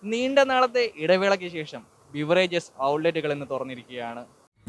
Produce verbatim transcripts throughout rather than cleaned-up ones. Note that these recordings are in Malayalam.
നീണ്ട നാളത്തെ ഇടവേളയ്ക്ക് ശേഷം ബിവറേജസ് ഔട്ട്ലെറ്റുകൾ ഇന്ന് തുറന്നിരിക്കുകയാണ്.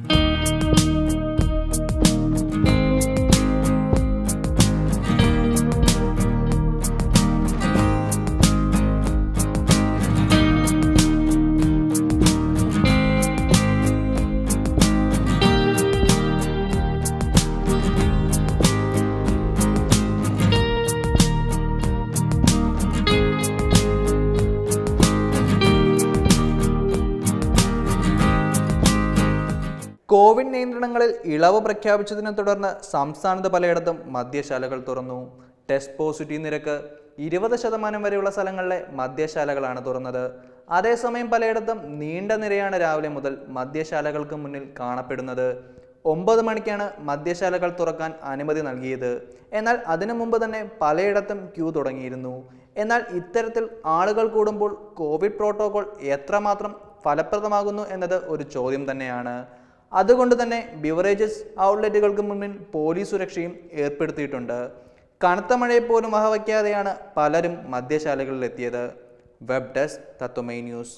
കോവിഡ് നിയന്ത്രണങ്ങളിൽ ഇളവ് പ്രഖ്യാപിച്ചതിനെ തുടർന്ന് സംസ്ഥാനത്ത് പലയിടത്തും മദ്യശാലകൾ തുറന്നു. ടെസ്റ്റ് പോസിറ്റീവ് നിരക്ക് ഇരുപത് ശതമാനം വരെയുള്ള സ്ഥലങ്ങളിലെ മദ്യശാലകളാണ് തുറന്നത്. അതേസമയം പലയിടത്തും നീണ്ട നിരയാണ് രാവിലെ മുതൽ മദ്യശാലകൾക്ക് മുന്നിൽ കാണപ്പെടുന്നത്. ഒമ്പത് മണിക്കാണ് മദ്യശാലകൾ തുറക്കാൻ അനുമതി നൽകിയത്. എന്നാൽ അതിനു മുമ്പ് തന്നെ പലയിടത്തും ക്യൂ തുടങ്ങിയിരുന്നു. എന്നാൽ ഇത്തരത്തിൽ ആളുകൾ കൂടുമ്പോൾ കോവിഡ് പ്രോട്ടോകോൾ എത്രമാത്രം ഫലപ്രദമാകുന്നു എന്നത് ഒരു ചോദ്യം തന്നെയാണ്. അതുകൊണ്ട് തന്നെ ബിവറേജസ് ഔട്ട്ലെറ്റുകൾക്ക് മുന്നിൽ പോലീസ് സുരക്ഷയും ഏർപ്പെടുത്തിയിട്ടുണ്ട്. കനത്ത മഴയെ പോലും വകവയ്ക്കാതെയാണ് പലരും മദ്യശാലകളിൽ എത്തിയത്. Web desk Tatwamayi news.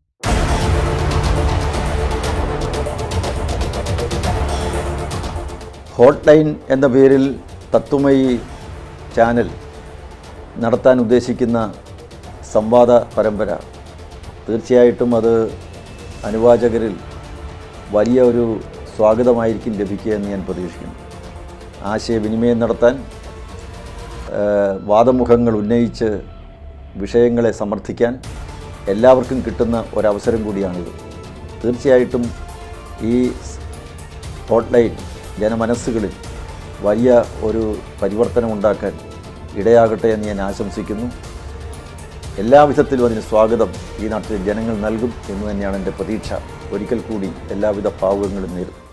Hot line എന്ന പേരിൽ തത്വമയി ചാനൽ നടത്താൻ ഉദ്ദേശിക്കുന്ന സംവാദ പരമ്പര തീർച്ചയായിട്ടും അത് അനുവാചകരിൽ വലിയ ഒരു സ്വാഗതമായിരിക്കും ലഭിക്കുക എന്ന് ഞാൻ പ്രതീക്ഷിക്കുന്നു. ആശയവിനിമയം നടത്താൻ, വാദമുഖങ്ങൾ ഉന്നയിച്ച് വിഷയങ്ങളെ സമർത്ഥിക്കാൻ എല്ലാവർക്കും കിട്ടുന്ന ഒരവസരം കൂടിയാണിത്. തീർച്ചയായിട്ടും ഈ ഹോട്ട്ലൈൻ ജനമനസ്സുകളിൽ വലിയ ഒരു പരിവർത്തനമുണ്ടാക്കാൻ ഇടയാകട്ടെ എന്ന് ഞാൻ ആശംസിക്കുന്നു. എല്ലാവിധത്തിലും അതിന് സ്വാഗതം ഈ നാട്ടിലെ ജനങ്ങൾ നൽകും എന്ന് തന്നെയാണ് എൻ്റെ പ്രതീക്ഷ. ഒരിക്കൽ കൂടി എല്ലാവിധ ഭാവുകങ്ങളും നേരുന്നു.